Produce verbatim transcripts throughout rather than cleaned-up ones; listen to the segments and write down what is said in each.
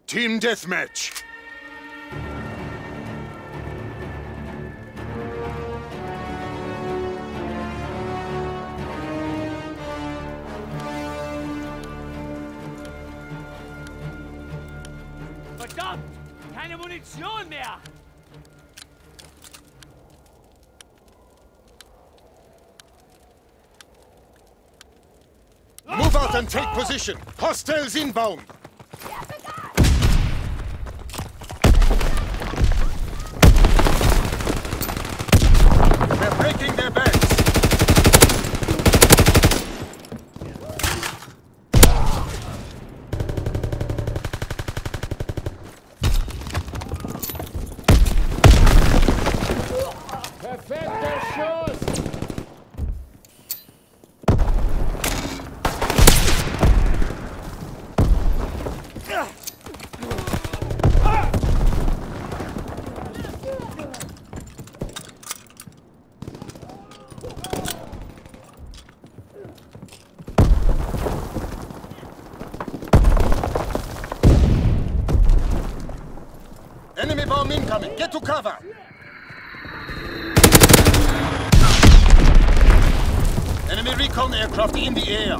Team Deathmatch. Verdammt! Keine Munition mehr! Move out and take position. Hostiles inbound. We're breaking their backs. Perfekter Schuss! Enemy bomb incoming. Get to cover. Enemy recon aircraft in the air.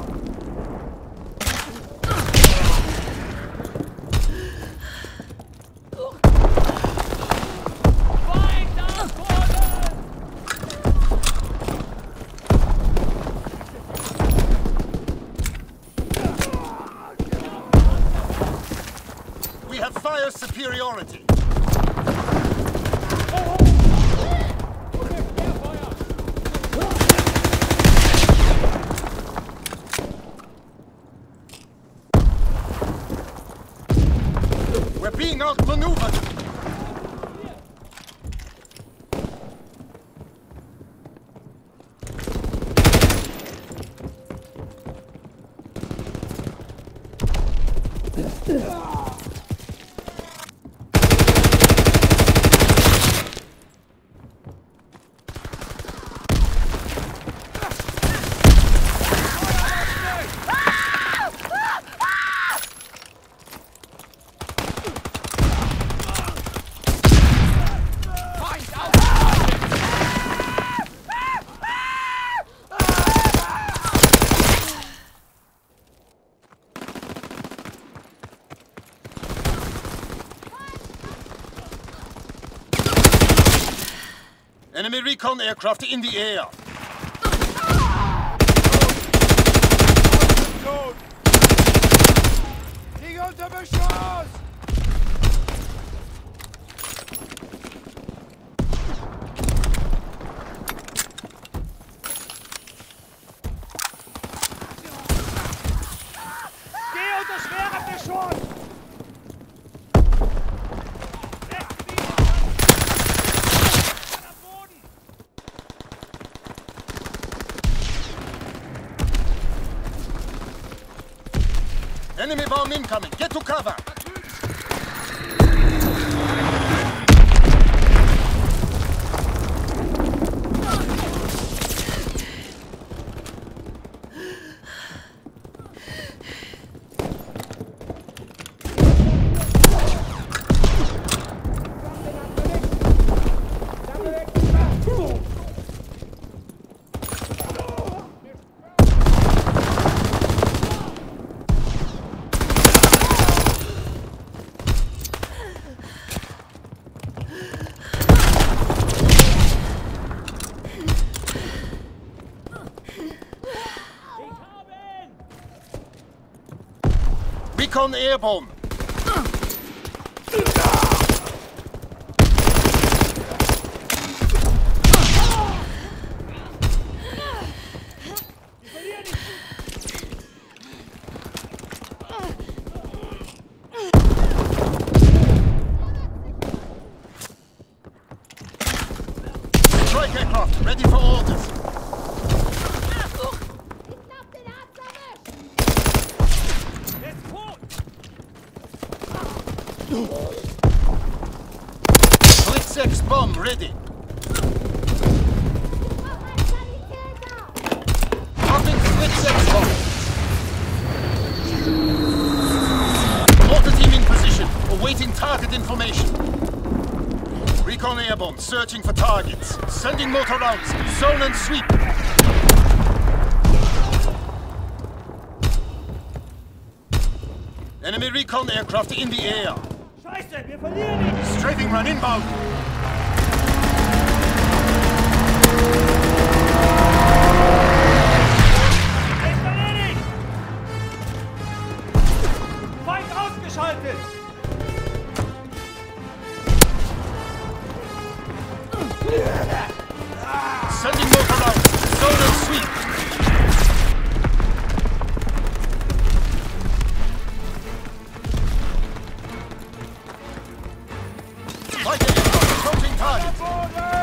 We have fire superiority. We're being outmaneuvered. Enemy recon aircraft in the air. Die unter Beschuss! Geh unter schwerem Beschuss! Enemy bomb incoming. Get to cover. Recon airborne. Strike aircraft ready for orders. Blitz bomb ready. Dropping Blitz bomb. Mortar team in position. Awaiting target information. Recon airborne, searching for targets. Sending motor rounds. Zone and sweep. Enemy recon aircraft in the air. Scheiße, wir verlieren ihn! Strafing run inbound. Er ist erledigt! Feind ausgeschaltet! Sending motor rounds. Zone and sweep. Fighter aircraft approaching target.